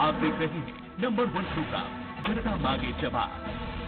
आप देख रहे हैं नंबर 1 प्रोग्राम जनता मांगे जवाब।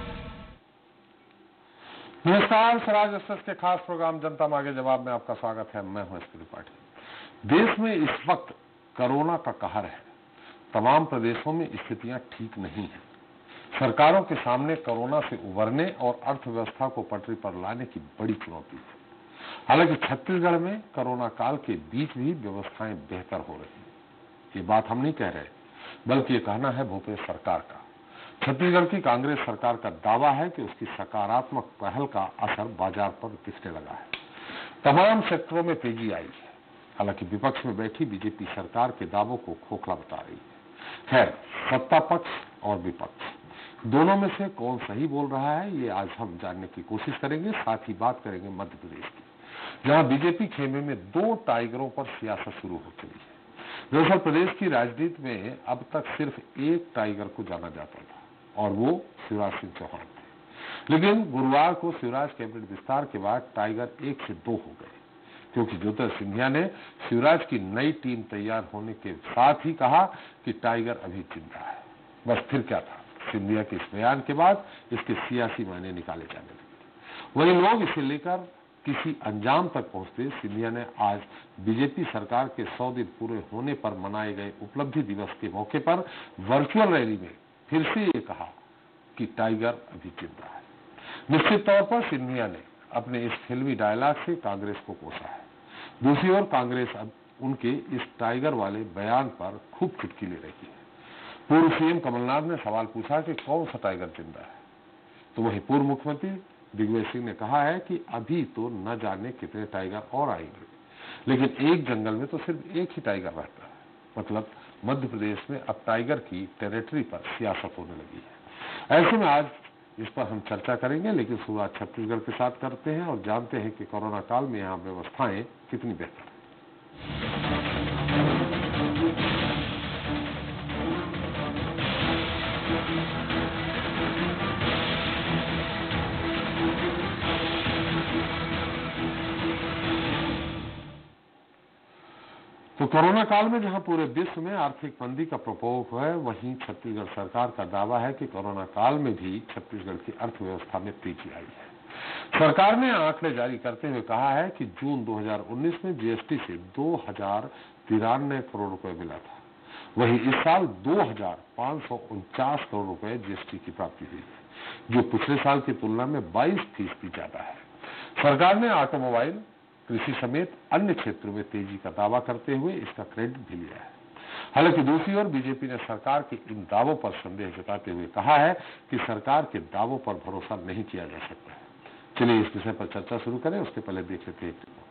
नमस्कार, स्वराज एक्सप्रेस के खास प्रोग्राम जनता मांगे जवाब में आपका स्वागत है। मैं हूं एसपी त्रिपाठी। देश में इस वक्त कोरोना का कहर है। तमाम प्रदेशों में स्थितियां ठीक नहीं हैं। सरकारों के सामने कोरोना से उबरने और अर्थव्यवस्था को पटरी पर लाने की बड़ी चुनौती है। हालांकि छत्तीसगढ़ में कोरोना काल के बीच भी व्यवस्थाएं बेहतर हो रही हैं। ये बात हम नहीं कह रहे, बल्कि ये कहना है भूपेश सरकार का। छत्तीसगढ़ की कांग्रेस सरकार का दावा है कि उसकी सकारात्मक पहल का असर बाजार पर दिखने लगा है। तमाम सेक्टरों में तेजी आई है। हालांकि विपक्ष में बैठी बीजेपी सरकार के दावों को खोखला बता रही है। खैर, सत्ता पक्ष और विपक्ष दोनों में से कौन सही बोल रहा है, ये आज हम जानने की कोशिश करेंगे। साथ ही बात करेंगे मध्य प्रदेश की, जहां बीजेपी खेमे में 2 टाइगरों पर सियासत शुरू हो चुकी है। दरअसल प्रदेश की राजनीति में अब तक सिर्फ एक टाइगर को जाना जाता था और वो शिवराज सिंह चौहान थे। लेकिन गुरुवार को शिवराज कैबिनेट विस्तार के बाद टाइगर 1 से 2 हो गए, क्योंकि ज्योतिरादित्य सिंधिया ने शिवराज की नई टीम तैयार होने के साथ ही कहा कि टाइगर अभी जिंदा है। बस फिर क्या था, सिंधिया के इस बयान के बाद इसके सियासी मायने निकाले जाने लगे। वही लोग इसे लेकर किसी अंजाम तक पहुंचते। सिंधिया ने आज बीजेपी सरकार के 100 दिन पूरे होने पर मनाए गए उपलब्धि दिवस के मौके पर वर्चुअल रैली में फिर से ये कहा कि टाइगर अभी जिंदा है। निश्चित तौर पर सिंधिया ने अपने इस फिल्मी डायलॉग से कांग्रेस को कोसा है। दूसरी ओर कांग्रेस अब उनके इस टाइगर वाले बयान पर खूब चुटकी ले रही है। पूर्व सीएम कमलनाथ ने सवाल पूछा कि कौन सा टाइगर जिंदा है, तो वही पूर्व मुख्यमंत्री दिग्विजय सिंह ने कहा है कि अभी तो न जाने कितने टाइगर और आएंगे, लेकिन एक जंगल में तो सिर्फ एक ही टाइगर रहता है। मतलब मध्य प्रदेश में अब टाइगर की टेरिटरी पर सियासत होने लगी है। ऐसे में आज इस पर हम चर्चा करेंगे, लेकिन शुरुआत छत्तीसगढ़ के साथ करते हैं और जानते हैं कि कोरोना काल में यहाँ व्यवस्थाएं कितनी बेहतर है। तो कोरोना काल में जहां पूरे विश्व में आर्थिक मंदी का प्रकोप है, वहीं छत्तीसगढ़ सरकार का दावा है कि कोरोना काल में भी छत्तीसगढ़ की अर्थव्यवस्था में तेजी आई है। सरकार ने आंकड़े जारी करते हुए कहा है कि जून 2019 में जीएसटी से 2093 करोड़ रुपए मिला था। वहीं इस साल 2549 करोड़ रुपए जीएसटी की प्राप्ति हुई है, जो पिछले साल की तुलना में 22% ज्यादा है। सरकार ने ऑटोमोबाइल, कृषि समेत अन्य क्षेत्रों में तेजी का दावा करते हुए इसका क्रेडिट भी लिया है। हालांकि दूसरी ओर बीजेपी ने सरकार के इन दावों पर संदेह जताते हुए कहा है कि सरकार के दावों पर भरोसा नहीं किया जा सकता है। चलिए इस विषय पर चर्चा शुरू करें, उसके पहले देख लेते हैं एक रिपोर्ट।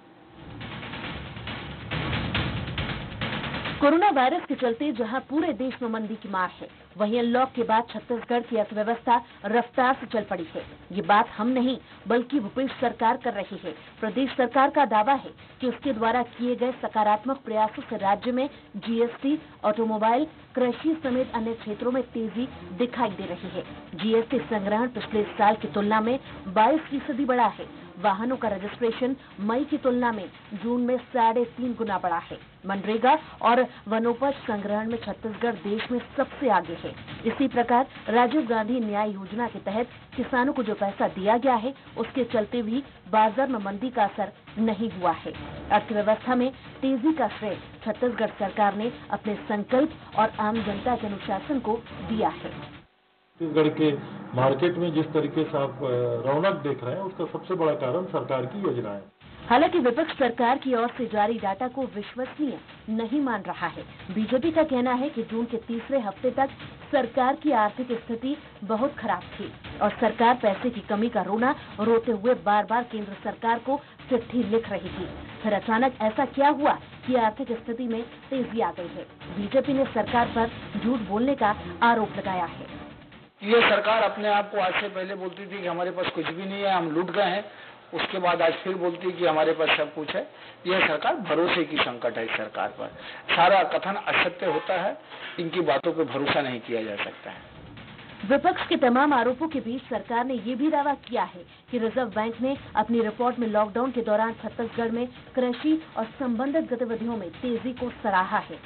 कोरोना वायरस के चलते जहां पूरे देश में मंदी की मार है, वहीं अनलॉक के बाद छत्तीसगढ़ की अर्थव्यवस्था रफ्तार से चल पड़ी है। ये बात हम नहीं, बल्कि भूपेश सरकार कर रही है। प्रदेश सरकार का दावा है कि उसके द्वारा किए गए सकारात्मक प्रयासों से राज्य में जीएसटी, ऑटोमोबाइल, कृषि समेत अन्य क्षेत्रों में तेजी दिखाई दे रही है। जीएसटी संग्रहण पिछले साल की तुलना में 22% बढ़ा है। वाहनों का रजिस्ट्रेशन मई की तुलना में जून में 3.5 गुना बढ़ा है। मनरेगा और वनोपज संग्रहण में छत्तीसगढ़ देश में सबसे आगे है। इसी प्रकार राजीव गांधी न्याय योजना के तहत किसानों को जो पैसा दिया गया है, उसके चलते भी बाजार में मंदी का असर नहीं हुआ है। अर्थव्यवस्था में तेजी का श्रेय छत्तीसगढ़ सरकार ने अपने संकल्प और आम जनता के अनुशासन को दिया है। छत्तीसगढ़ के मार्केट में जिस तरीके से आप रौनक देख रहे हैं, उसका सबसे बड़ा कारण सरकार की योजना है। हालांकि विपक्ष सरकार की ओर से जारी डाटा को विश्वसनीय नहीं मान रहा है। बीजेपी का कहना है कि जून के तीसरे हफ्ते तक सरकार की आर्थिक स्थिति बहुत खराब थी और सरकार पैसे की कमी का रोना रोते हुए बार बार केंद्र सरकार को चिट्ठी लिख रही थी। फिर अचानक ऐसा क्या हुआ कि आर्थिक स्थिति में तेजी आ गई है? बीजेपी ने सरकार पर झूठ बोलने का आरोप लगाया है। ये सरकार अपने आप को आज से पहले बोलती थी कि हमारे पास कुछ भी नहीं है, हम लूट गए हैं। उसके बाद आज फिर बोलती है कि हमारे पास सब कुछ है। यह सरकार भरोसे की संकट है। इस सरकार पर सारा कथन असत्य होता है। इनकी बातों पर भरोसा नहीं किया जा सकता है। विपक्ष के तमाम आरोपों के बीच सरकार ने ये भी दावा किया है कि रिजर्व बैंक ने अपनी रिपोर्ट में लॉकडाउन के दौरान छत्तीसगढ़ में कृषि और संबंधित गतिविधियों में तेजी को सराहा है।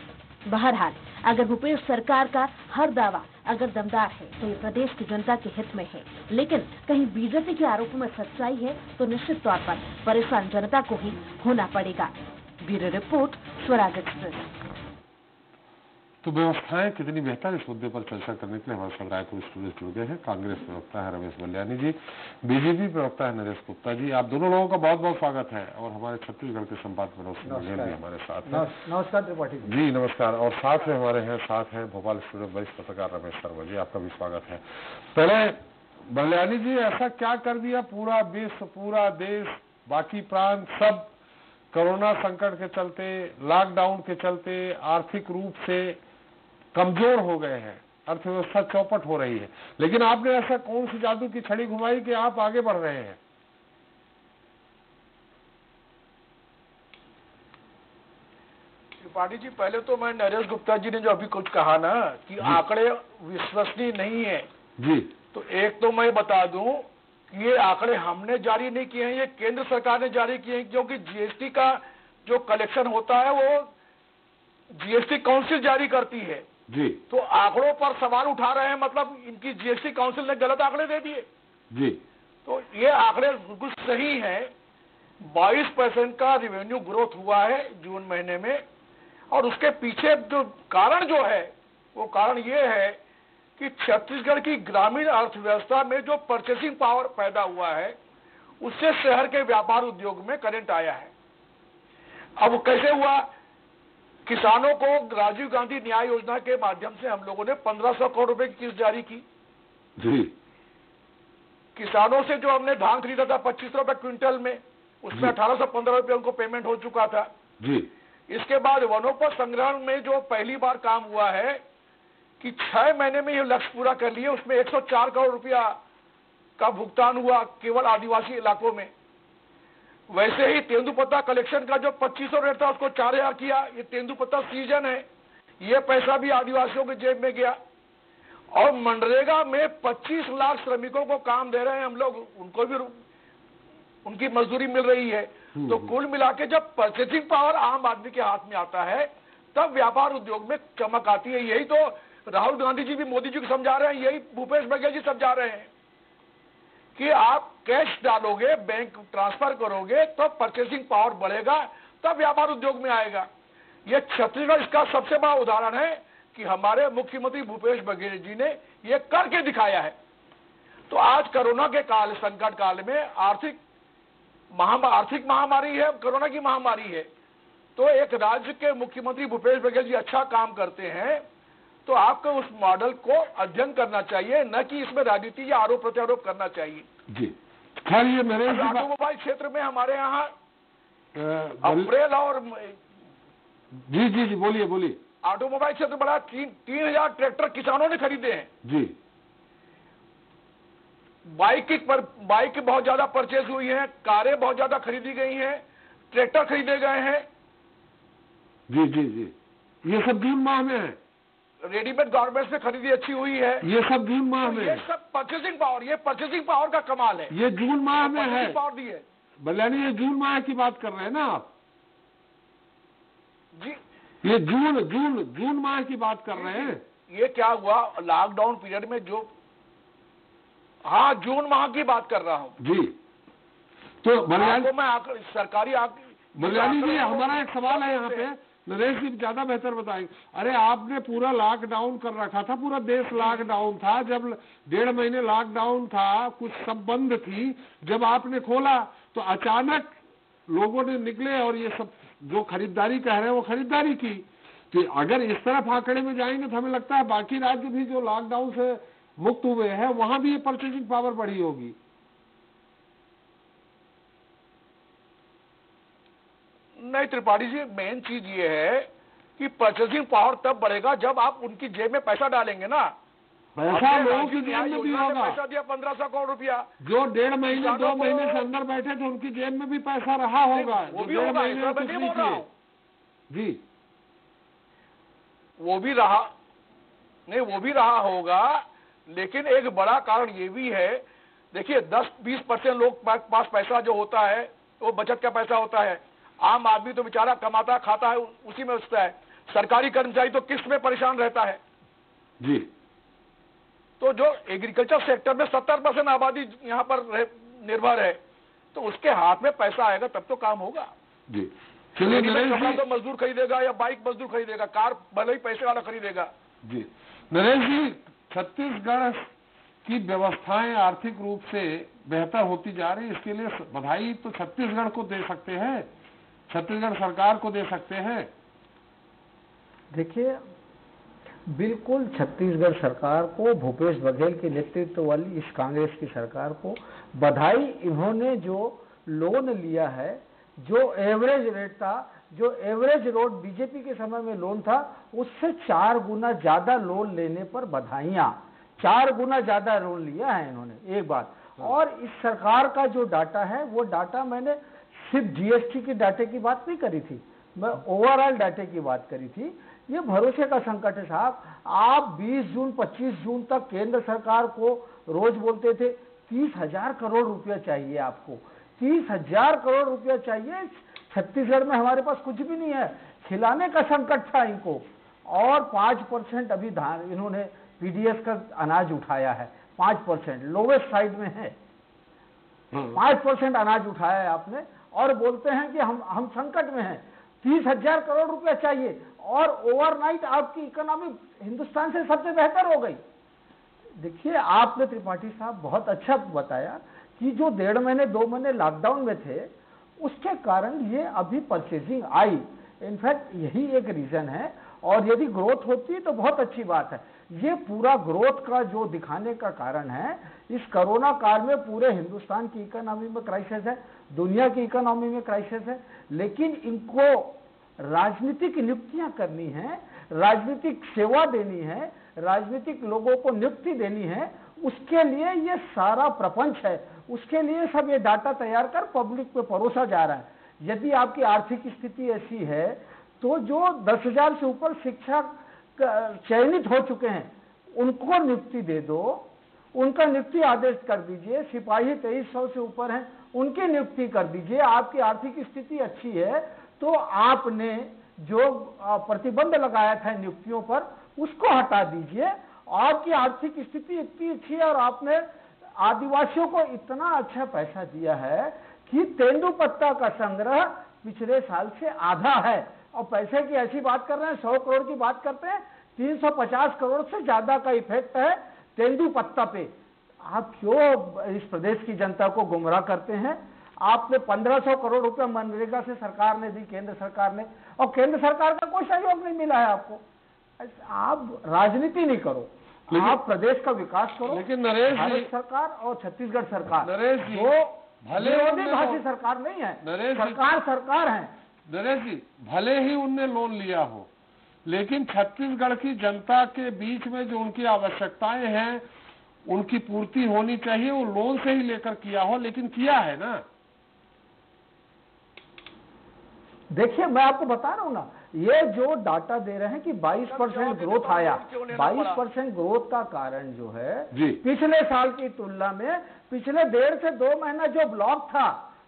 बहरहाल अगर भूपेश सरकार का हर दावा अगर दमदार है तो ये प्रदेश की जनता के हित में है, लेकिन कहीं बीजेपी के आरोपों में सच्चाई है तो निश्चित तौर पर परेशान जनता को ही होना पड़ेगा। Bureau report, Swaraj express. तो व्यवस्थाएं कितनी बेहतर, इस मुद्दे पर चर्चा करने के लिए हमारे साथ रायपुर स्टूडियो जुड़ गए हैं कांग्रेस प्रवक्ता है रमेश बलियानी जी, बीजेपी प्रवक्ता है नरेश गुप्ता जी। आप दोनों लोगों का बहुत बहुत स्वागत है। और हमारे छत्तीसगढ़ के संपादक रोशन बघेल भी हमारे साथ हैं। नमस्कार त्रिपाठी जी नमस्कार। और साथ में हमारे हैं साथ हैं भोपाल स्टूडियो वरिष्ठ पत्रकार रमेश शर्मा जी, आपका भी स्वागत है। पहले बलियानी जी, ऐसा क्या कर दिया पूरा विश्व, पूरा देश, बाकी प्रांत सब कोरोना संकट के चलते, लॉकडाउन के चलते आर्थिक रूप से कमजोर हो गए हैं, अर्थव्यवस्था चौपट हो रही है, लेकिन आपने ऐसा कौन सी जादू की छड़ी घुमाई कि आप आगे बढ़ रहे हैं? त्रिपाठी जी, पहले तो मैं नरेश गुप्ता जी ने जो अभी कुछ कहा ना कि आंकड़े विश्वसनीय नहीं है जी, तो एक तो मैं बता दूं कि ये आंकड़े हमने जारी नहीं किए हैं, ये केंद्र सरकार ने जारी किए हैं, क्योंकि जीएसटी का जो कलेक्शन होता है वो जीएसटी काउंसिल जारी करती है जी, तो आंकड़ों पर सवाल उठा रहे हैं, मतलब इनकी जीएसटी काउंसिल ने गलत आंकड़े दे दिए जी। तो ये आंकड़े बिल्कुल सही हैं। 22% का रेवेन्यू ग्रोथ हुआ है जून महीने में, और उसके पीछे जो कारण जो है वो कारण ये है कि छत्तीसगढ़ की ग्रामीण अर्थव्यवस्था में जो परचेसिंग पावर पैदा हुआ है उससे शहर के व्यापार उद्योग में करंट आया है। अब वो कैसे हुआ? किसानों को राजीव गांधी न्याय योजना के माध्यम से हम लोगों ने 1500 करोड़ रुपए की किस्त जारी की जी। किसानों से जो हमने धान खरीदा था 25 रुपए क्विंटल में, उसमें 1815 रुपए उनको पेमेंट हो चुका था जी। इसके बाद वनोपज संग्रहण में जो पहली बार काम हुआ है कि 6 महीने में ये लक्ष्य पूरा कर लिए, उसमें 104 करोड़ रुपया का भुगतान हुआ केवल आदिवासी इलाकों में। वैसे ही तेंदुपत्ता कलेक्शन का जो 2500 रेट था उसको 4000 किया। ये तेंदुपत्ता सीजन है, ये पैसा भी आदिवासियों के जेब में गया। और मनरेगा में 25 लाख श्रमिकों को काम दे रहे हैं हम लोग, उनको भी उनकी मजदूरी मिल रही है। तो कुल मिला के जब परचेसिंग पावर आम आदमी के हाथ में आता है तब व्यापार उद्योग में चमक आती है। यही तो राहुल गांधी जी भी मोदी जी को समझा रहे हैं, यही भूपेश बघेल जी समझा रहे हैं कि आप कैश डालोगे, बैंक ट्रांसफर करोगे तो परचेसिंग पावर बढ़ेगा, तब व्यापार उद्योग में आएगा। यह छत्तीसगढ़ इसका सबसे बड़ा उदाहरण है कि हमारे मुख्यमंत्री भूपेश बघेल जी ने यह करके दिखाया है। तो आज कोरोना के काल, संकट काल में आर्थिक महामारी है, कोरोना की महामारी है, तो एक राज्य के मुख्यमंत्री भूपेश बघेल जी अच्छा काम करते हैं तो आपको उस मॉडल को अध्ययन करना चाहिए, न कि इसमें राजनीति या आरोप प्रत्यारोप करना चाहिए जी। खैर ये मेरे ऑटोमोबाइल क्षेत्र में हमारे यहाँ अप्रैल और जी जी जी बोलिए बोलिए। ऑटोमोबाइल क्षेत्र बड़ा 3000 ट्रैक्टर किसानों ने खरीदे हैं जी। बाइक बहुत ज्यादा परचेज हुई है, कारें बहुत ज्यादा खरीदी गई हैं, ट्रैक्टर खरीदे गए हैं। जी जी जी। ये सब जून माह में है। रेडीमेड गारमेंट्स में खरीदी अच्छी हुई है। ये सब जून माह में। ये सब परचेसिंग पावर, ये परचेसिंग पावर का कमाल है। ये जून माह में है। पावर दी है बलियानी, ये जून माह की बात कर रहे हैं ना आप जी? ये जून माह की बात कर रहे हैं। ये क्या हुआ लॉकडाउन पीरियड में जो, हाँ जून माह की बात कर रहा हूँ जी। तो बलियानी, मैं सरकारी बलियानी जी हमारा एक सवाल है यहाँ पे, नरेश जी ज्यादा बेहतर बताएंगे। अरे आपने पूरा लॉकडाउन कर रखा था, पूरा देश लॉकडाउन था, जब 1.5 महीने लॉकडाउन था, कुछ सब बंद थी, जब आपने खोला तो अचानक लोगों ने निकले और ये सब जो खरीदारी कह रहे हैं वो खरीदारी की। तो अगर इस तरफ आंकड़े में जाएंगे तो हमें लगता है बाकी राज्य भी जो लॉकडाउन से मुक्त हुए हैं वहां भी ये परचेसिंग पावर बढ़ी होगी। नहीं त्रिपाठी जी, मेन चीज ये है कि परचेसिंग पावर तब बढ़ेगा जब आप उनकी जेब में पैसा डालेंगे ना। पैसा लोगों की जेब में भी होगा। पैसा दिया 1500 करोड़ रुपया, जो 1.5 महीने 2 महीने से अंदर बैठे थे उनकी जेब में भी पैसा रहा होगा। वो भी होगा, जी वो भी रहा नहीं, वो भी रहा होगा। लेकिन एक बड़ा कारण ये भी है, देखिए 10-20% लोग पास पैसा जो होता है वो बचत का पैसा होता है। आम आदमी तो बेचारा कमाता खाता है, उसी में बचता है। सरकारी कर्मचारी तो किस्त में परेशान रहता है। जी। तो जो एग्रीकल्चर सेक्टर में 70% आबादी यहाँ पर निर्भर है, तो उसके हाथ में पैसा आएगा तब तो काम होगा। जी चलिए नरेश कपड़ा जी, तो मजदूर खरीदेगा या बाइक मजदूर खरीदेगा, कार भले ही पैसे वाला खरीदेगा। जी नरेश जी, छत्तीसगढ़ की व्यवस्थाएं आर्थिक रूप से बेहतर होती जा रही है, इसके लिए बधाई तो छत्तीसगढ़ को दे सकते हैं, छत्तीसगढ़ सरकार को दे सकते हैं। देखिए, बिल्कुल छत्तीसगढ़ सरकार को, भूपेश बघेल के नेतृत्व वाली इस कांग्रेस की सरकार को बधाई। इन्होंने जो लोन लिया है, जो एवरेज रेट था, जो एवरेज रोड बीजेपी के समय में लोन था, उससे 4 गुना ज्यादा लोन लेने पर बधाइयां। 4 गुना ज्यादा लोन लिया है इन्होंने, एक बात। और इस सरकार का जो डाटा है, वो डाटा मैंने सिर्फ जीएसटी के डाटे की बात नहीं करी थी, मैं ओवरऑल डाटे की बात करी थी। ये भरोसे का संकट है साहब। आप 20 जून 25 जून तक केंद्र सरकार को रोज बोलते थे 30,000 करोड़ रुपया चाहिए आपको, 30,000 करोड़ रुपया चाहिए। छत्तीसगढ़ में हमारे पास कुछ भी नहीं है, खिलाने का संकट था इनको। और 5% अभी धान इन्होंने पीडीएस का अनाज उठाया है, 5% लोवेस्ट साइड में है। 5% अनाज उठाया है आपने, और बोलते हैं कि हम संकट में हैं, 30,000 करोड़ रुपया चाहिए। और ओवरनाइट आपकी इकोनॉमी हिंदुस्तान से सबसे बेहतर हो गई। देखिए, आपने त्रिपाठी साहब बहुत अच्छा बताया कि जो 1.5 महीने 2 महीने लॉकडाउन में थे, उसके कारण ये अभी परचेजिंग आई। इनफैक्ट यही एक रीजन है, और यदि ग्रोथ होती तो बहुत अच्छी बात है। ये पूरा ग्रोथ का जो दिखाने का कारण है, इस कोरोना काल में पूरे हिंदुस्तान की इकोनॉमी में क्राइसिस है, दुनिया की इकोनॉमी में क्राइसिस है, लेकिन इनको राजनीतिक नियुक्तियां करनी है, राजनीतिक सेवा देनी है, राजनीतिक लोगों को नियुक्ति देनी है, उसके लिए ये सारा प्रपंच है। उसके लिए सब ये डाटा तैयार कर पब्लिक पे परोसा जा रहा है। यदि आपकी आर्थिक स्थिति ऐसी है, तो जो 10,000 से ऊपर शिक्षक चयनित हो चुके हैं, उनको नियुक्ति दे दो, उनका नियुक्ति आदेश कर दीजिए। सिपाही 2300 से ऊपर हैं, उनकी नियुक्ति कर दीजिए। आपकी आर्थिक स्थिति अच्छी है, तो आपने जो प्रतिबंध लगाया था नियुक्तियों पर, उसको हटा दीजिए। आपकी आर्थिक स्थिति इतनी अच्छी है, और आपने आदिवासियों को इतना अच्छा पैसा दिया है कि तेंदुपत्ता का संग्रह पिछले साल से आधा है। और पैसे की ऐसी बात कर रहे हैं, 100 करोड़ की बात करते हैं, 350 करोड़ से ज्यादा का इफेक्ट है तेंदुपत्ता पे। आप क्यों इस प्रदेश की जनता को गुमराह करते हैं? आपने 1500 करोड़ रुपए मनरेगा से सरकार ने दी, केंद्र सरकार ने, और केंद्र सरकार का कोई सहयोग नहीं मिला है आपको। आप राजनीति नहीं करो, आप प्रदेश का विकास करो। लेकिन नरेश जी, भारत सरकार और छत्तीसगढ़ सरकार, नरेश जी, वो भले विरोधी भाषी सरकार नहीं है, नरेश जी, सरकार है। नरेश जी, भले ही उनने लोन लिया हो, लेकिन छत्तीसगढ़ की जनता के बीच में जो उनकी आवश्यकताएं हैं, उनकी पूर्ति होनी चाहिए। वो लोन से ही लेकर किया हो, लेकिन किया है ना। देखिए, मैं आपको बता रहा हूं ना, ये जो डाटा दे रहे हैं कि 22% ग्रोथ आया, 22% ग्रोथ का कारण जो है पिछले साल की तुलना में, पिछले 1.5 से 2 महीना जो ब्लॉक था,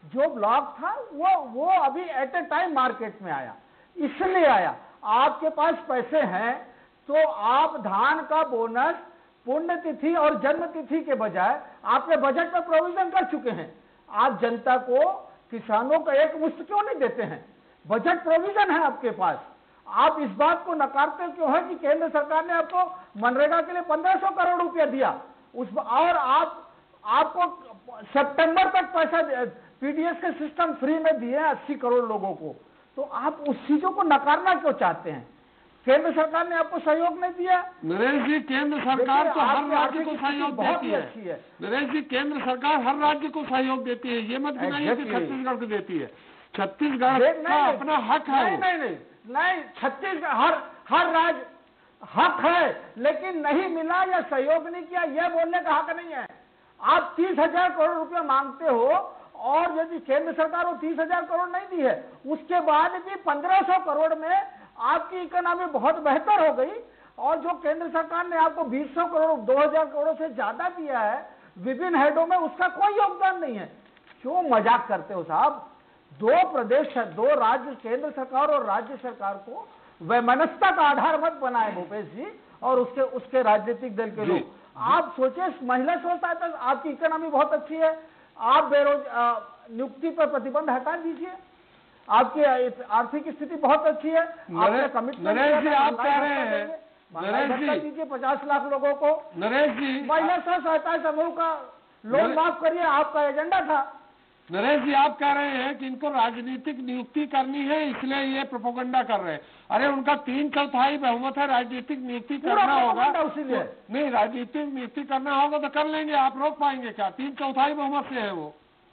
वो अभी एट ए टाइम मार्केट में आया। इसलिए आया, आपके पास पैसे हैं तो आप धान का बोनस पुण्यतिथि और जन्म तिथि के बजाय आपने बजट में प्रोविजन कर चुके हैं। आप जनता को, किसानों को एक मुश्त क्यों नहीं देते हैं? बजट प्रोविजन है आपके पास। आप इस बात को नकारते क्यों है कि केंद्र सरकार ने आपको मनरेगा के लिए 1500 करोड़ रुपया दिया, और आपको सितंबर तक पैसा पीडीएस के सिस्टम फ्री में दिए 80 करोड़ लोगों को, तो आप उस चीजों को नकारना क्यों चाहते हैं? केंद्र सरकार ने आपको सहयोग नहीं दिया। नरेश जी, केंद्र सरकार तो हर राज्य को सहयोग देती है। नरेश जी, केंद्र सरकार हर राज्य को सहयोग देती है, ये मत गिनाइए कि छत्तीसगढ़ को देती है। छत्तीसगढ़ का अपना हक है। नहीं, छत्तीसगढ़ हर राज्य हक है, लेकिन नहीं मिला या सहयोग नहीं किया, यह बोलने का हक नहीं है। आप 30,000 करोड़ रुपया मांगते हो, और यदि केंद्र सरकार वो 30,000 करोड़ नहीं दी है, उसके बाद भी 1500 करोड़ में आपकी इकोनॉमी बहुत बेहतर हो गई। और जो केंद्र सरकार ने आपको 200 करोड़ 2000 करोड़ से ज्यादा दिया है विभिन्न हेडों में, उसका कोई योगदान नहीं है। क्यों मजाक करते हो साहब? 2 प्रदेश, 2 राज्य, केंद्र सरकार और राज्य सरकार को वैमनस्यता का आधार मत बनाए भूपेश जी और उसके राजनीतिक दल के लोग। आप सोचिए, महिला स्व सहायता, आपकी इकोनॉमी बहुत अच्छी है, आप नियुक्ति पर प्रतिबंध हटा दीजिए, आपकी आर्थिक स्थिति बहुत अच्छी है, आपने कमिटमेंट नरेश जी आप कह रहे हैं, नरेश जी दीजिए 50 लाख लोगों को, नरेश जी महिला स्व सहायता समूह का लोन माफ करिए, आपका एजेंडा था। नरेश जी आप कह रहे हैं कि इनको राजनीतिक नियुक्ति करनी है इसलिए ये प्रोपोगंडा कर रहे हैं। अरे उनका 3/4 बहुमत है, राजनीतिक नियुक्ति करना होगा, नहीं राजनीतिक नियुक्ति करना होगा तो कर लेंगे, आप रोक पाएंगे क्या? 3/4 बहुमत से है वो।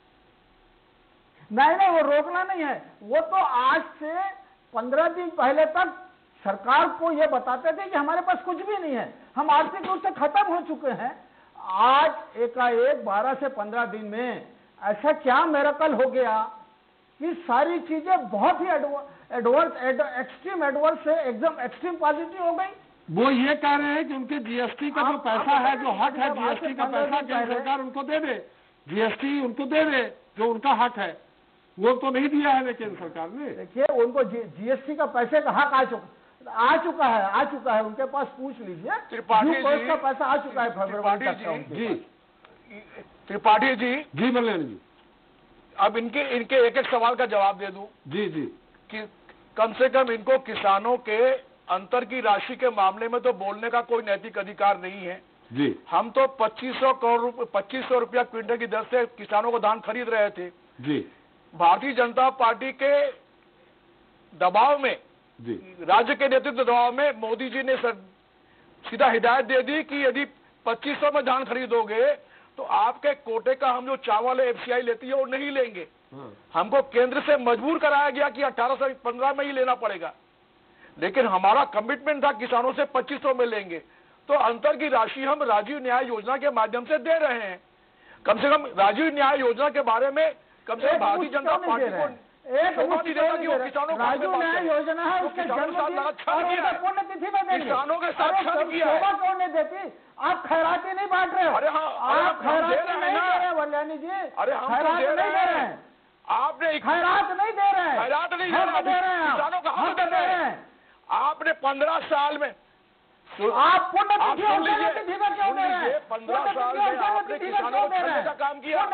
नहीं, वो रोकना नहीं है, वो तो आज से 15 दिन पहले तक सरकार को ये बताते थे कि हमारे पास कुछ भी नहीं है, हम आर्थिक रूप से खत्म हो चुके हैं। आज एकाएक 12 से 15 दिन में ऐसा क्या मिरेकल हो गया कि सारी चीजें बहुत ही एक्सट्रीम एडवर्स से एकदम एक्सट्रीम पॉजिटिव हो गई। वो ये कह रहे हैं कि उनके जीएसटी का जो पैसा है, जो हक है जीएसटी का पैसा, केंद्र सरकार उनको दे दे, जीएसटी उनको दे दे, जो उनका हक है वो तो नहीं दिया है केंद्र सरकार ने। देखिए उनको जीएसटी का पैसे का हक आ चुका है, उनके पास पूछ लीजिए, त्रिपाठी का पैसा आ चुका है फरवरी जी। त्रिपाठी जी बल्लेन जी, अब इनके एक एक सवाल का जवाब दे दूं जी कि कम से कम इनको किसानों के अंतर की राशि के मामले में तो बोलने का कोई नैतिक अधिकार नहीं है जी। हम तो 2500 रुपया क्विंटल की दर से किसानों को धान खरीद रहे थे जी। भारतीय जनता पार्टी के दबाव में जी, राज्य के नेतृत्व दबाव में मोदी जी ने सीधा हिदायत दे दी कि यदि 2500 में धान खरीदोगे तो आपके कोटे का हम जो चावल एफसीआई लेती है वो नहीं लेंगे। हमको केंद्र से मजबूर कराया गया कि 18 से 15 में ही लेना पड़ेगा, लेकिन हमारा कमिटमेंट था किसानों से 2500 में लेंगे। तो अंतर की राशि हम राजीव न्याय योजना के माध्यम से दे रहे हैं। कम से कम राजीव न्याय योजना के बारे में कम से कम भारतीय जनता पार्टी को एक राजीव न्याय योजना है, उसके जन्मदिन और पुण्यतिथि में देंगे, किसानों के साथ छल किया है। शोभा क्यों नहीं देती? आप खैराती नहीं बांट रहे हो। अरे हाँ, आप खैराती नहीं दे रहे वल्याणी जी, अरे हम खैरात नहीं दे रहे हैं, आपने खैरात नहीं दे रहे हैं, खैरात नहीं दे रहे हैं, किसानों का हक दे रहे हैं। आपने 15 साल में आप पुण्यतिथि और जन्मतिथि में क्यों दे रहे हैं? 15 साल में आपने किसानों को छलने का काम किया।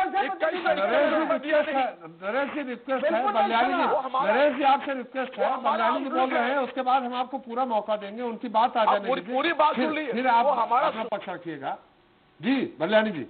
नरेश जी रिक्वेस्ट है, बल्लानी जी, नरेश जी आपसे रिक्वेस्ट है, बल्लानी जी बोल रहे हैं, उसके बाद हम आपको पूरा मौका देंगे, उनकी बात आ जाने दीजिए, पूरी बात सुन लीजिए, फिर आप अपना पक्ष रखिएगा। जी बल्लानी जी।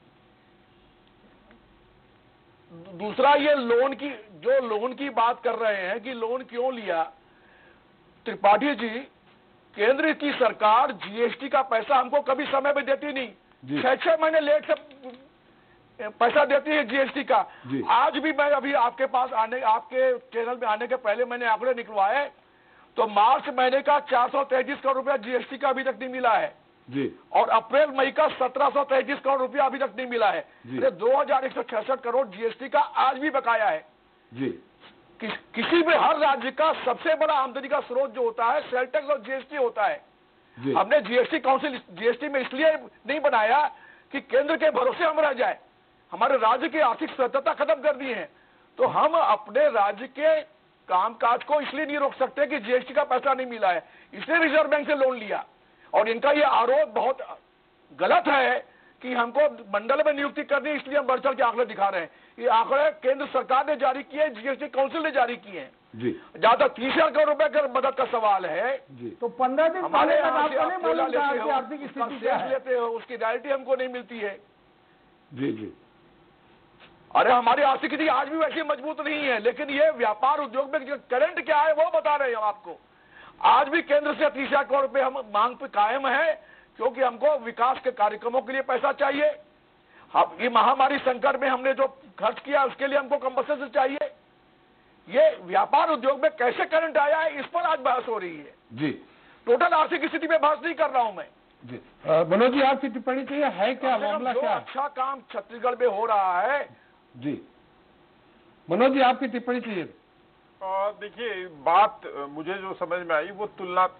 दूसरा ये लोन की बात कर रहे हैं कि लोन क्यों लिया। त्रिपाठी जी, केंद्र की सरकार जीएसटी का पैसा हमको कभी समय पे देती नहीं, 6-6 महीने लेट से पैसा देती है जीएसटी का। आज भी मैं अभी आपके चैनल में आने के पहले मैंने आंकड़े निकलवाए तो मार्च महीने का 433 करोड़ रुपया जीएसटी का अभी तक नहीं मिला है जी, और अप्रैल मई का 1733 करोड़ रुपया अभी तक नहीं मिला है। 2166 करोड़ जीएसटी का आज भी बकाया है जी। किसी भी हर राज्य का सबसे बड़ा आमदनी का स्रोत जो होता है सेल टैक्स और जीएसटी होता है। हमने जीएसटी काउंसिल जीएसटी में इसलिए नहीं बनाया कि केंद्र के भरोसे हम रह जाए, हमारे राज्य की आर्थिक स्वतंत्रता खत्म कर दी है। तो हम अपने राज्य के कामकाज को इसलिए नहीं रोक सकते कि जीएसटी का पैसा नहीं मिला है, इसलिए रिजर्व बैंक से लोन लिया। और इनका ये आरोप बहुत गलत है कि हमको मंडल में नियुक्ति करनी है इसलिए हम बढ़ चढ़ के आंकड़े दिखा रहे हैं। ये आंकड़े केंद्र सरकार ने जारी किए, जीएसटी काउंसिल ने जारी किए हैं जी। जहां तक 30,000 करोड़ रुपए का मदद का सवाल है जी, तो 15 दिन हमारे आपको नहीं मालूम था कि आर्थिक स्थिति क्या है? लेते हो उसकी रियलिटी हमको नहीं मिलती है जी जी। अरे हमारी आर्थिक स्थिति आज भी वैसी मजबूत नहीं है, लेकिन ये व्यापार उद्योग में करंट क्या है वो बता रहे हैं हम आपको। आज भी केंद्र से 30,000 करोड़ रुपए हम मांग पे कायम है, क्योंकि हमको विकास के कार्यक्रमों के लिए पैसा चाहिए। अब ये महामारी संकट में हमने जो खर्च किया उसके लिए हमको कंपनसेशन चाहिए। ये व्यापार उद्योग में कैसे करंट आया है इस पर आज बहस हो रही है जी। टोटल आर्थिक स्थिति में बहस नहीं कर रहा हूं मैं जी। मनोज जी आपकी टिप्पणी चाहिए है क्या मामला क्या? अच्छा काम छत्तीसगढ़ में हो रहा है जी। मनोज जी आपकी टिप्पणी चाहिए। देखिए बात मुझे जो समझ में आई वो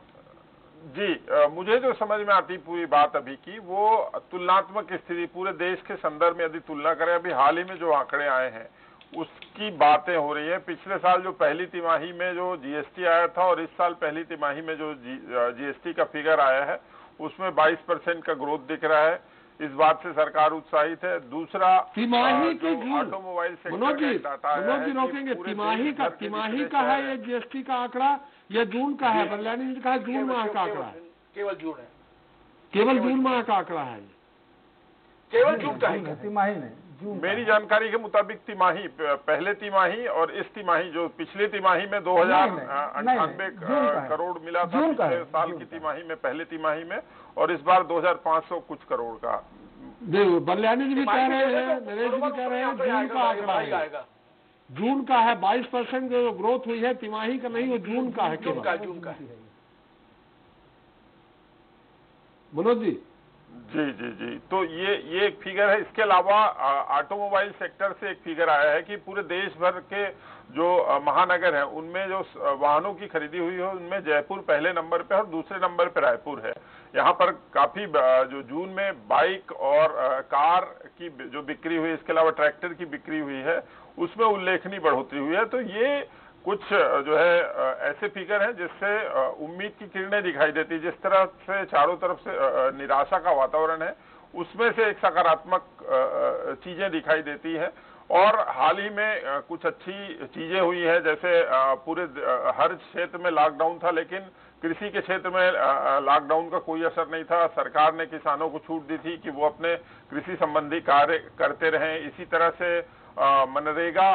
मुझे जो समझ में आती पूरी बात अभी की वो तुलनात्मक स्थिति पूरे देश के संदर्भ में यदि तुलना करें, अभी हाल ही में जो आंकड़े आए हैं उसकी बातें हो रही है। पिछले साल जो पहली तिमाही में जो जीएसटी आया था और इस साल पहली तिमाही में जो जीएसटी का फिगर आया है उसमें 22% का ग्रोथ दिख रहा है। इस बात से सरकार उत्साहित है। दूसरा, तिमाही की ऑटोमोबाइल सेक्टर मनोज जी है रोकेंगे, तिमाही का है ये जीएसटी का आंकड़ा या जून का है? बल्लानी जी कहा जून माह का आंकड़ा है, केवल जून है, केवल जून माह का आंकड़ा है, केवल जून का है। तिमाही नहीं, जून। मेरी जानकारी के मुताबिक तिमाही, पहले तिमाही और इस तिमाही, जो पिछली तिमाही में 2098 करोड़ मिला था पिछले साल की तिमाही में, पहले तिमाही में, और इस बार 2500 कुछ करोड़ का। बल्लानी जी भी कह रहे हैं, नरेश जी भी कह रहे हैं जून का आंकड़ा है, जून का है। 22% जो ग्रोथ हुई है तिमाही का नहीं, वो जून का है, जून का है। मनोज जी जी तो ये एक फिगर है। इसके अलावा ऑटोमोबाइल सेक्टर से एक फिगर आया है कि पूरे देश भर के जो महानगर हैं उनमें जो वाहनों की खरीदी हुई है उनमें जयपुर पहले नंबर पे और दूसरे नंबर पे रायपुर है। यहाँ पर काफी जो जून में बाइक और कार की जो बिक्री हुई, इसके अलावा ट्रैक्टर की बिक्री हुई है, उसमें उल्लेखनीय बढ़ोतरी हुई है। तो ये कुछ जो है ऐसे फिगर हैं जिससे उम्मीद की किरणें दिखाई देती। जिस तरह से चारों तरफ से निराशा का वातावरण है, उसमें से एक सकारात्मक चीजें दिखाई देती है। और हाल ही में कुछ अच्छी चीजें हुई हैं, जैसे पूरे हर क्षेत्र में लॉकडाउन था, लेकिन कृषि के क्षेत्र में लॉकडाउन का कोई असर नहीं था। सरकार ने किसानों को छूट दी थी कि वो अपने कृषि संबंधी कार्य करते रहें। इसी तरह से मनरेगा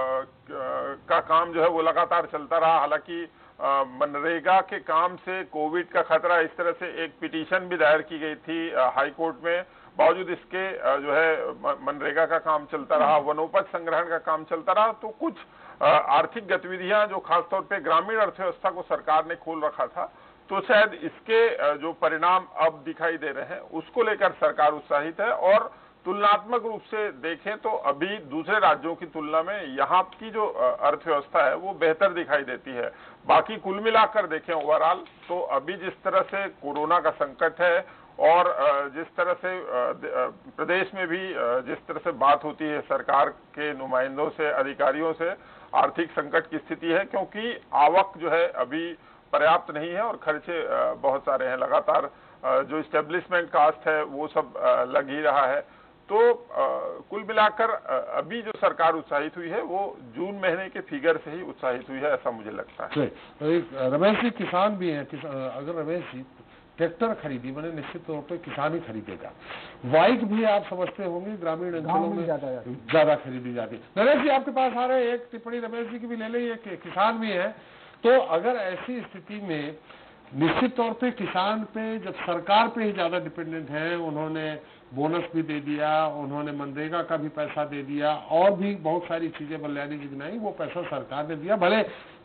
का काम जो है वो लगातार चलता रहा। हालांकि मनरेगा के काम से कोविड का खतरा, इस तरह से एक पिटीशन भी दायर की गई थी हाई कोर्ट में, बावजूद इसके जो है मनरेगा का काम चलता रहा, वनोपज संग्रहण का काम चलता रहा। तो कुछ आर्थिक गतिविधियां जो खासतौर पे ग्रामीण अर्थव्यवस्था को सरकार ने खोल रखा था, तो शायद इसके जो परिणाम अब दिखाई दे रहे हैं उसको लेकर सरकार उत्साहित है। और तुलनात्मक रूप से देखें तो अभी दूसरे राज्यों की तुलना में यहाँ की जो अर्थव्यवस्था है वो बेहतर दिखाई देती है। बाकी कुल मिलाकर देखें ओवरऑल, तो अभी जिस तरह से कोरोना का संकट है और जिस तरह से प्रदेश में भी जिस तरह से बात होती है सरकार के नुमाइंदों से, अधिकारियों से, आर्थिक संकट की स्थिति है, क्योंकि आवक जो है अभी पर्याप्त नहीं है और खर्चे बहुत सारे हैं। लगातार जो इस्टेब्लिशमेंट कास्ट है वो सब लग ही रहा है। तो कुल मिलाकर अभी जो सरकार उत्साहित हुई है वो जून महीने के फिगर से ही उत्साहित हुई है, ऐसा मुझे लगता है। रमेश जी किसान भी हैं, अगर रमेश जी ट्रैक्टर खरीदी मैंने निश्चित तौर पर किसान ही खरीदेगा। बाइक भी आप समझते होंगे ग्रामीण अंचलों में ज्यादा खरीदी जाती है। नरेश जी आपके पास आ रहे हैं, एक टिप्पणी रमेश जी की भी ले ली, किसान भी है। तो अगर ऐसी स्थिति में निश्चित तौर पे किसान पे, जब सरकार पे ही ज्यादा डिपेंडेंट है, उन्होंने बोनस भी दे दिया, उन्होंने मनरेगा का भी पैसा दे दिया और भी बहुत सारी चीजें बल्लानी जी गिनाई, वो पैसा सरकार ने दिया, भले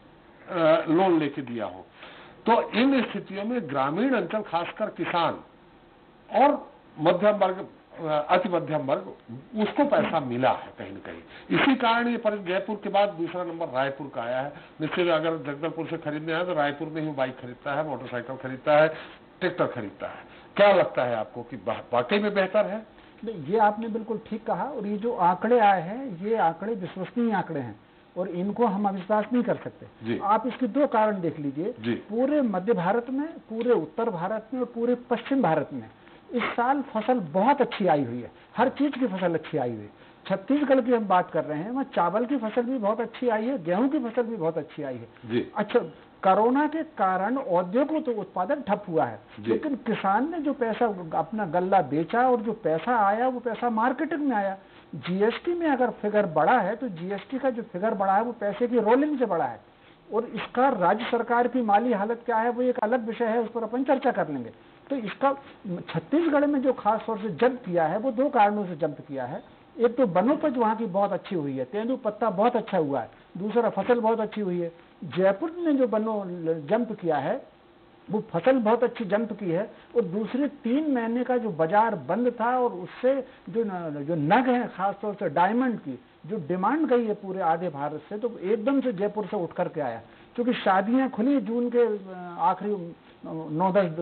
लोन लेके दिया हो। तो इन स्थितियों में ग्रामीण अंचल खासकर किसान और मध्यम वर्ग, अति मध्यम वर्ग, उसको पैसा मिला है कहीं न कहीं। इसी कारण ये जयपुर के बाद दूसरा नंबर रायपुर का आया है। निश्चित अगर जगदलपुर से खरीदने आए तो रायपुर में ही बाइक खरीदता है, मोटरसाइकिल खरीदता है, ट्रैक्टर खरीदता है। क्या लगता है आपको कि वाकई में बेहतर है? ये आपने बिल्कुल ठीक कहा। और ये जो आंकड़े आए हैं, ये आंकड़े विश्वसनीय आंकड़े हैं और इनको हम अविश्वास नहीं कर सकते। आप इसके दो कारण देख लीजिए। पूरे मध्य भारत में, पूरे उत्तर भारत में और पूरे पश्चिम भारत में इस साल फसल बहुत अच्छी आई हुई है। हर चीज की फसल अच्छी आई हुई है। छत्तीसगढ़ की हम बात कर रहे हैं, वहाँ चावल की फसल भी बहुत अच्छी आई है, गेहूं की फसल भी बहुत अच्छी आई है। अच्छा, कोरोना के कारण औद्योगिक तो उत्पादन ठप हुआ है, लेकिन किसान ने जो पैसा अपना गल्ला बेचा और जो पैसा आया वो पैसा मार्केटिंग में आया। जीएसटी में अगर फिगर बढ़ा है तो जीएसटी का जो फिगर बढ़ा है वो पैसे की रोलिंग से बढ़ा है। और इसका राज्य सरकार की माली हालत क्या है वो एक अलग विषय है, उस पर अपन चर्चा कर लेंगे। तो इसका छत्तीसगढ़ में जो खास तौर से जब्त किया है वो दो कारणों से जब्त किया है। एक तो वनोपज वहाँ की बहुत अच्छी हुई है, तेंदू पत्ता बहुत अच्छा हुआ है। दूसरा फसल बहुत अच्छी हुई है। जयपुर ने जो जंप किया है वो फसल बहुत अच्छी जंप की है। और दूसरे 3 महीने का जो बाजार बंद था और उससे जो नग है खासतौर से डायमंड की जो डिमांड गई है पूरे आधे भारत से, तो एकदम से जयपुर से उठ करके आया। क्योंकि शादियां खुली जून के आखिरी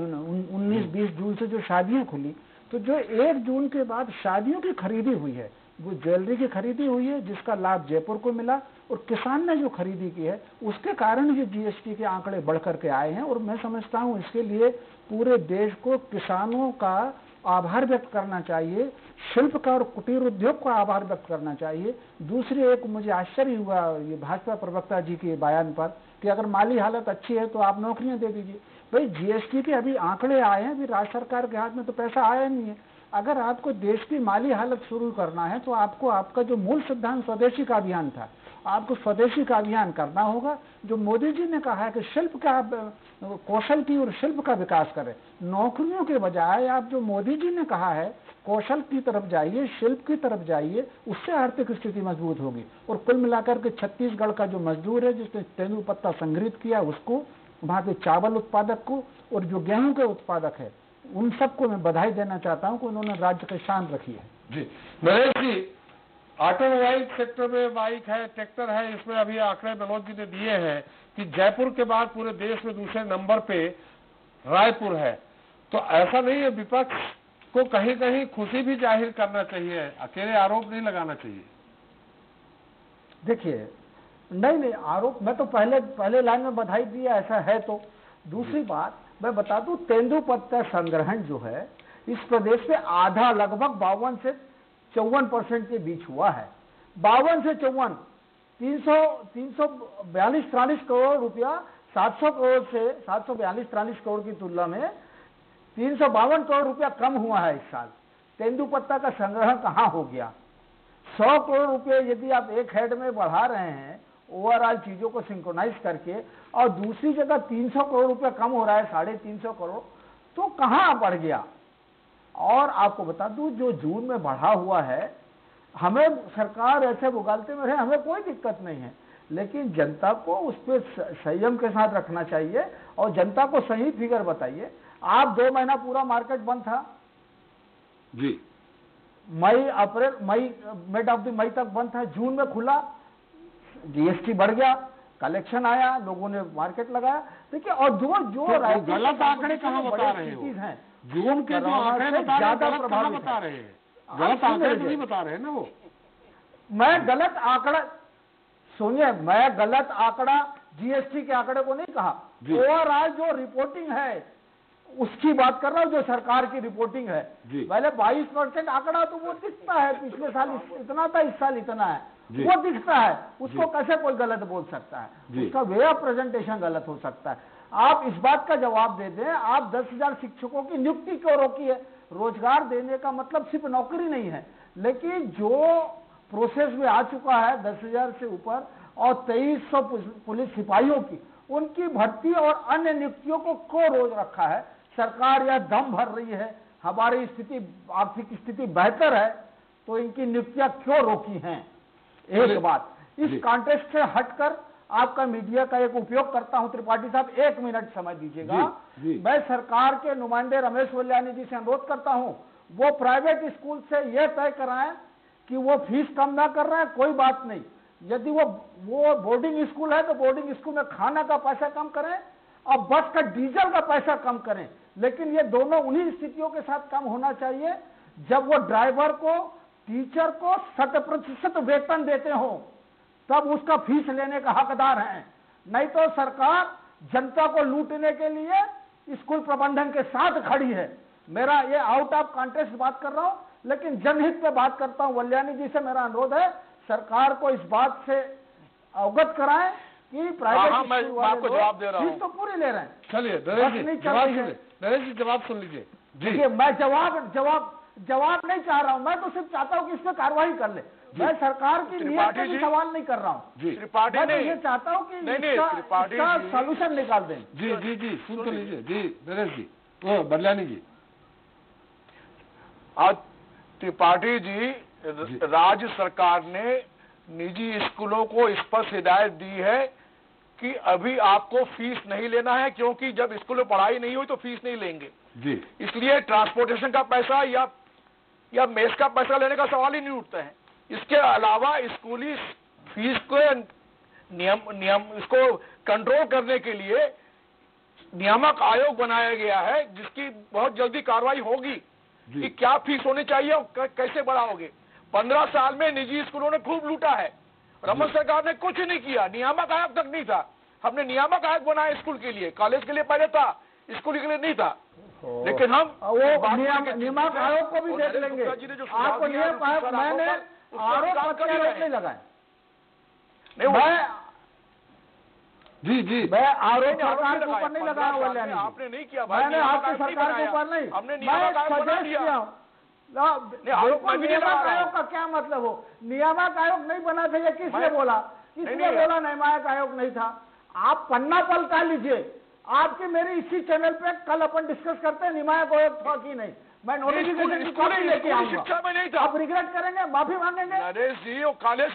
19-20 जून से जो शादियां खुली, तो जो 1 जून के बाद शादियों की खरीदी हुई है वो ज्वेलरी की खरीदी हुई है जिसका लाभ जयपुर को मिला, और किसान ने जो खरीदी की है उसके कारण ये जीएसटी के आंकड़े बढ़ करके आए हैं। और मैं समझता हूं इसके लिए पूरे देश को किसानों का आभार व्यक्त करना चाहिए, शिल्पकार और कुटीर उद्योग का आभार व्यक्त करना चाहिए। दूसरी एक मुझे आश्चर्य हुआ ये भाजपा प्रवक्ता जी के बयान पर कि अगर माली हालत अच्छी है तो आप नौकरियां दे दीजिए। भाई जीएसटी के अभी आंकड़े आए हैं, अभी राज्य सरकार के हाथ में तो पैसा आया नहीं है। अगर आपको देश की माली हालत शुरू करना है तो आपको आपका जो मूल सिद्धांत स्वदेशी का अभियान था, आपको स्वदेशी का अभियान करना होगा। जो मोदी जी ने कहा है कि शिल्प का कौशल की और शिल्प का विकास करें, नौकरियों के बजाय आप जो मोदी जी ने कहा है कौशल की तरफ जाइए, शिल्प की तरफ जाइए, उससे आर्थिक स्थिति मजबूत होगी। और कुल मिलाकर के छत्तीसगढ़ का जो मजदूर है जिसने तेंदुपत्ता संग्रहित किया उसको, वहां के चावल उत्पादक को और जो गेहूं के उत्पादक है उन सबको मैं बधाई देना चाहता हूं कि उन्होंने राज्य की शान रखी है। जी नरेश जी, ऑटोमोबाइल सेक्टर में बाइक है, ट्रैक्टर है, इसमें अभी आंकड़े मनोज जी ने दिए हैं कि जयपुर के बाद पूरे देश में दूसरे नंबर पे रायपुर है। तो ऐसा नहीं है, विपक्ष को कहीं कहीं खुशी भी जाहिर करना चाहिए, अकेले आरोप नहीं लगाना चाहिए। देखिए नहीं आरोप, मैं तो पहले लाइन में बधाई दिया, ऐसा है तो। दूसरी बात मैं बता दूं, तेंदुपत्ता संग्रहण जो है इस प्रदेश में आधा लगभग 52 से 54% के बीच हुआ है। 52 से 54, 342-43 करोड़ रुपया 700 करोड़ से 742-43 करोड़ की तुलना में 352 करोड़ रुपया कम हुआ है इस साल। तेंदुपत्ता का संग्रहण कहाँ हो गया? 100 करोड़ रुपये यदि आप एक हेड में बढ़ा रहे हैं ओवरऑल चीजों को सिंक्रोनाइज करके, और दूसरी जगह 300 करोड़ रुपया कम हो रहा है, 350 करोड़, तो कहाँ बढ़ गया? और आपको बता दूं जो जून में बढ़ा हुआ है, हमें सरकार ऐसे उगालते में रहे, हमें कोई दिक्कत नहीं है, लेकिन जनता को उस पर संयम के साथ रखना चाहिए और जनता को सही फिगर बताइए। आप 2 महीना पूरा मार्केट बंद था जी, मई अप्रैल मिड ऑफ द मई तक बंद था, जून में खुला, जीएसटी बढ़ गया, कलेक्शन आया, लोगों ने मार्केट लगाया। देखिए और जो गलत आंकड़े कहाँ बता रहे हो? जून के जो आंकड़े ज्यादा प्रभावित बता रहे हैं, गलत आंकड़े नहीं बता रहे हैं ना वो। मैं गलत आंकड़ा, सुनिए, मैं गलत आंकड़ा जीएसटी के आंकड़े को नहीं कहा, ओवरऑल जो रिपोर्टिंग है उसकी बात कर रहा हूं, जो सरकार की रिपोर्टिंग है। पहले 22% आंकड़ा तो वो दिखता है, पिछले साल इतना था, इस साल इतना है, वो दिखता है, उसको कैसे कोई गलत बोल सकता है? उसका वे ऑफ प्रेजेंटेशन गलत हो सकता है। आप इस बात का जवाब दे दें, आप 10,000 शिक्षकों की नियुक्ति क्यों रोकी है? रोजगार देने का मतलब सिर्फ नौकरी नहीं है, लेकिन जो प्रोसेस में आ चुका है 10,000 से ऊपर और 2300 पुलिस सिपाहियों की, उनकी भर्ती और अन्य नियुक्तियों को क्यों रोक रखा है? सरकार यह दम भर रही है हमारी स्थिति, आर्थिक स्थिति बेहतर है, तो इनकी नियुक्तियां क्यों रोकी हैं? एक बात, इस कॉन्टेक्स्ट से हटकर आपका मीडिया का एक उपयोग करता हूं। त्रिपाठी साहब 1 मिनट समय दीजिएगा। मैं सरकार के नुमाइंदे रमेश वल्यानी जी से अनुरोध करता हूं, वो प्राइवेट स्कूल से यह तय कराएं कि वो फीस कम ना कर रहे हैं, कोई बात नहीं। यदि वो बोर्डिंग स्कूल है तो बोर्डिंग स्कूल में खाना का पैसा कम करें और बस का डीजल का पैसा कम करें, लेकिन ये दोनों उन्हीं स्थितियों के साथ कम होना चाहिए जब वो ड्राइवर को, टीचर को 100% वेतन देते हो, तब उसका फीस लेने का हकदार है। नहीं तो सरकार जनता को लूटने के लिए स्कूल प्रबंधन के साथ खड़ी है। मेरा ये आउट ऑफ कॉन्टेक्स्ट बात कर रहा हूं, लेकिन जनहित में बात करता हूं। वल्यानी जी से मेरा अनुरोध है, सरकार को इस बात से अवगत कराएं कि प्राइवेट स्कूल वाले जवाब दे रहा हूं, फीस तो पूरी ले रहे हैं। चलिए नरेश जी जवाब सुन लीजिए। देखिए मैं जवाब नहीं चाह रहा हूं, मैं तो सिर्फ चाहता हूं कि इस पर कार्रवाई कर ले। मैं सरकार की नीयत पे भी सवाल नहीं कर रहा हूं, मैं तो ये चाहता हूं कि इसका सॉल्यूशन निकाल दें। जी सुन तो लीजिए। जी नरेश जी, बल्यानी जी। आज त्रिपाठी जी, राज्य सरकार ने निजी स्कूलों को स्पष्ट हिदायत दी है कि अभी आपको फीस नहीं लेना है, क्योंकि जब स्कूल में पढ़ाई नहीं हुई तो फीस नहीं लेंगे जी। इसलिए ट्रांसपोर्टेशन का पैसा या मेस का पैसा लेने का सवाल ही नहीं उठता है। इसके अलावा स्कूली फीस को नियम इसको कंट्रोल करने के लिए नियामक आयोग बनाया गया है, जिसकी बहुत जल्दी कार्रवाई होगी कि क्या फीस होनी चाहिए और कैसे बढ़ाओगे। 15 साल में निजी स्कूलों ने खूब लूटा है। रमन सरकार ने कुछ नहीं किया, नियामक आयोग तक नहीं था। हमने नियामक आयोग बनाया स्कूल के लिए, कॉलेज के लिए पहले था, स्कूल के लिए नहीं था। लेकिन हम वो नियामक आयोग को भी देख लेंगे। आपको नियामक आयोग, मैंने आरोप नहीं लगाए, जी मैं आरोप सरकार के ऊपर नहीं लगाया वल्यानी, आपने नहीं किया, मैंने आपकी सरकार के ऊपर नहीं, हमने मैं नियामक आयोग बना सजेस्ट दिया। किया। नियामक आयोग का क्या मतलब हो? नियामक आयोग नहीं बना था, ये किसने बोला? किसने बोला नियामक आयोग नहीं था? आप पन्ना पलटा लीजिए, आपकी मेरी इसी चैनल पे कल अपन डिस्कस करते हैं नियामक आयोग था कि नहीं। मैं नोटिफिकेशन की कॉपी लेके आऊंगा। शिक्षा में नहीं था। आप रिग्रेट करेंगे, माफी मांगेंगे। नरेश जी, वो कॉलेज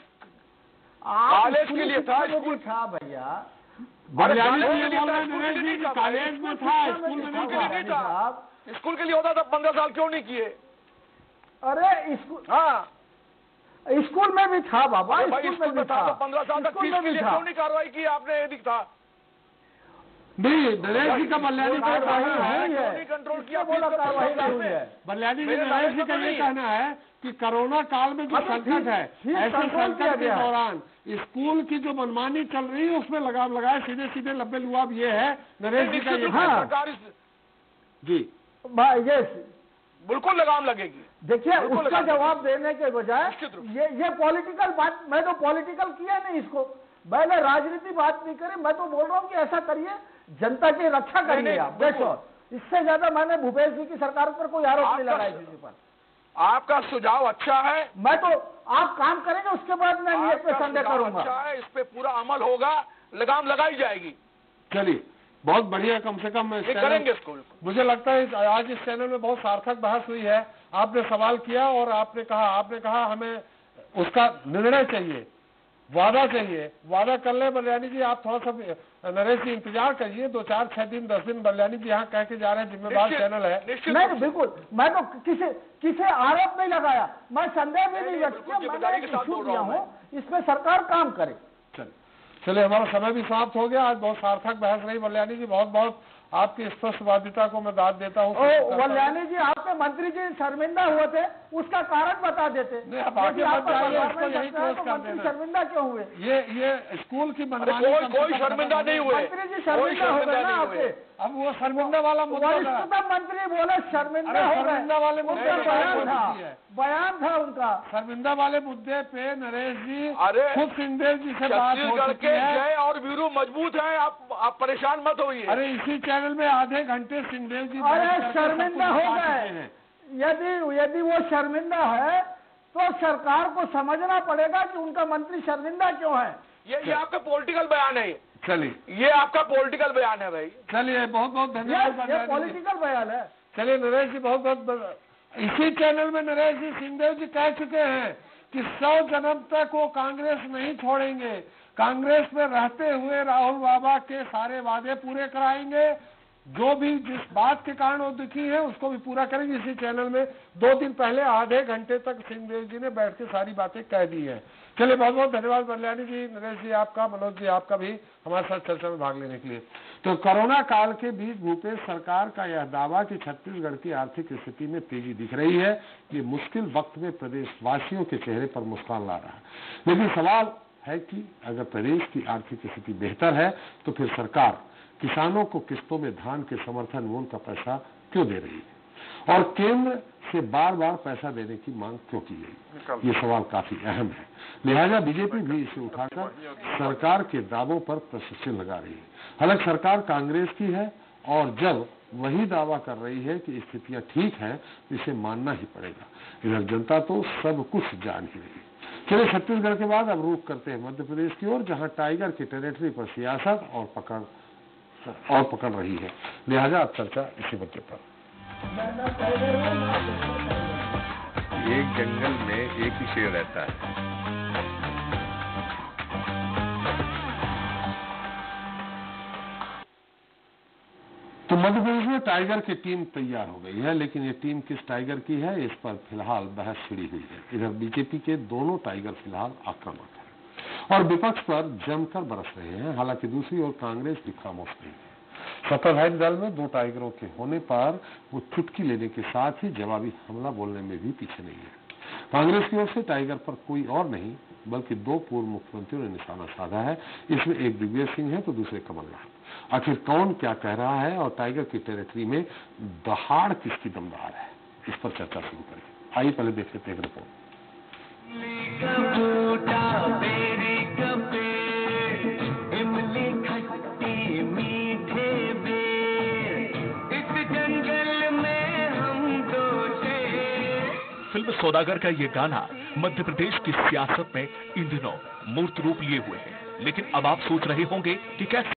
के लिए था, स्कूल था भैया। कॉलेज में था, स्कूल में नहीं था। स्कूल के लिए होता था, 15 साल क्यों नहीं किए? अरे स्कूल, हाँ स्कूल में भी था बाबा, स्कूल में था तो 15 साल तक फीस के लिए क्यों नहीं कार्रवाई की आपने? ये दिखता नहीं, नरेश जी का बल्यानी का कंट्रोल किया, बल्यानी जी नरेश जी का ये कहना है कि कोरोना काल में जो संकट है, ऐसे संकट के दौरान स्कूल की जो मनमानी चल रही है उसमें लगाम लगाए, सीधे सीधे लब्बे लुआब ये है नरेश जी का ये। सरकार जी बिल्कुल लगाम लगेगी। देखिए, उसका जवाब देने के बजाय ये पॉलिटिकल बात, मैं तो पॉलिटिकल किया नहीं इसको, मैंने राजनीति बात नहीं करी। मैं तो बोल रहा हूँ कि ऐसा करिए, जनता की रक्षा करिए आप, देखो इससे ज्यादा मैंने भूपेश जी की सरकार पर कोई आरोप नहीं लगाया किसी पर। आपका सुझाव अच्छा है, मैं तो आप काम करेंगे उसके बाद मैं ये पे संदेह करूंगा। अच्छा है, इस पे पूरा अमल होगा, लगाम लगाई जाएगी। चलिए, बहुत बढ़िया। कम से कम करेंगे स्कूल। मुझे लगता है आज इस चैनल में बहुत सार्थक बहस हुई है। आपने सवाल किया और आपने कहा हमें उसका निर्णय चाहिए, वादा चाहिए। वादा कर ले बल्यानी जी, आप थोड़ा सा नरेश जी इंतजार करिए, 2, 4, 6 दिन 10 दिन बल्यानी जी यहाँ कह के जा रहे हैं, जिम्मेदार चैनल है। नहीं, बिल्कुल, मैं तो किसी आरोप नहीं लगाया, मैं संदेह भी नहीं व्यक्त किया, मैंने इशू दिया हूँ, इसमें सरकार काम करे। चलिए, हमारा समय भी समाप्त हो गया। आज बहुत सार्थक बहस रही बल्यानी जी, बहुत बहुत आपकी स्पष्टवादिता को मैं दाद देता हूँ। वल्यानी जी, आपके मंत्री जी शर्मिंदा हुए थे, उसका कारण बता देते। शर्मिंदा क्यों हुए? ये स्कूल की मनमानी, कोई शर्मिंदा नहीं हुए। मंत्री जी शर्मिंदा हो गए ना आपके। अब वो शर्मिंदा वाला मुद्दा, मंत्री बोले शर्मिंदा हो गए, शर्मिंदा वाले मुद्दे बयान था उनका। शर्मिंदा वाले मुद्दे पे नरेश जी खुद सिंहदेव जी से बात हो चुकी है। जय और वीरू मजबूत है, आप परेशान मत होइए। अरे इसी चैनल में आधे घंटे सिंहदेव जी शर्मिंदा हो गए। यदि वो शर्मिंदा है तो सरकार को समझना पड़ेगा कि उनका मंत्री शर्मिंदा क्यों है। ये आपका पॉलिटिकल बयान है। चलिए, ये आपका पॉलिटिकल बयान है भाई। चलिए, बहुत बहुत धन्यवाद। ये पॉलिटिकल बयान है। चलिए नरेश जी, बहुत बहुत। इसी चैनल में नरेश जी सिंहदेव जी कह चुके हैं कि 100 जन्म तक वो कांग्रेस नहीं छोड़ेंगे, कांग्रेस में रहते हुए राहुल बाबा के सारे वादे पूरे कराएंगे, जो भी जिस बात के कारण वो दुखी है उसको भी पूरा करेंगे। इसी चैनल में 2 दिन पहले आधे घंटे तक सिंहदेव जी ने बैठ के सारी बातें कह दी है। चलिए, बहुत बहुत धन्यवाद बल्यानी जी, नरेश जी आपका, मनोज जी आपका भी हमारे साथ चर्चा में भाग लेने के लिए। तो कोरोना काल के बीच भूपेश सरकार का यह दावा कि छत्तीसगढ़ की आर्थिक स्थिति में तेजी दिख रही है, ये मुश्किल वक्त में प्रदेशवासियों के चेहरे पर मुस्कान ला रहा है। लेकिन सवाल है कि अगर प्रदेश की आर्थिक स्थिति बेहतर है तो फिर सरकार किसानों को किस्तों में धान के समर्थन मूल्य का पैसा क्यों दे रही है और केंद्र से बार बार पैसा देने की मांग क्यों की गई? ये सवाल काफी अहम है। लिहाजा बीजेपी भी इसे उठाकर सरकार के दावों पर प्रश्न लगा रही है। हालांकि सरकार कांग्रेस की है और जब वही दावा कर रही है कि स्थितियां ठीक हैं, इसे मानना ही पड़ेगा। इधर जनता तो सब कुछ जान ही रही है। चलिए, छत्तीसगढ़ के बाद अब रुख करते हैं मध्य प्रदेश की ओर, जहां टाइगर की टेरिटरी पर सियासत और पकड़ रही है। लिहाजा अब चर्चा इसी मुद्दे पर। एक जंगल में एक ही शेर रहता है। तो मध्य प्रदेश में टाइगर की टीम तैयार हो गई है, लेकिन ये टीम किस टाइगर की है, इस पर फिलहाल बहस छिड़ी हुई है। इधर बीजेपी के दोनों टाइगर फिलहाल आक्रामक हैं और विपक्ष पर जमकर बरस रहे हैं। हालांकि दूसरी ओर कांग्रेस भी खामोश नहीं है। सत्ताधारी दल में 2 टाइगरों के होने पर वो चुटकी लेने के साथ ही जवाबी हमला बोलने में भी पीछे नहीं है। कांग्रेस की ओर से टाइगर पर कोई और नहीं बल्कि दो पूर्व मुख्यमंत्रियों ने निशाना साधा है। इसमें एक दिग्विजय सिंह है तो दूसरे कमलनाथ। आखिर कौन क्या कह रहा है और टाइगर की टेरिटरी में दहाड़ किसकी दमदार है, इस पर चर्चा शुरू करें। आइए पहले देख लेते हैं रिपोर्ट। फिल्म सौदागर का ये गाना मध्य प्रदेश की सियासत में इन दिनों मूर्त रूप लिए हुए है। लेकिन अब आप सोच रहे होंगे कि कैसे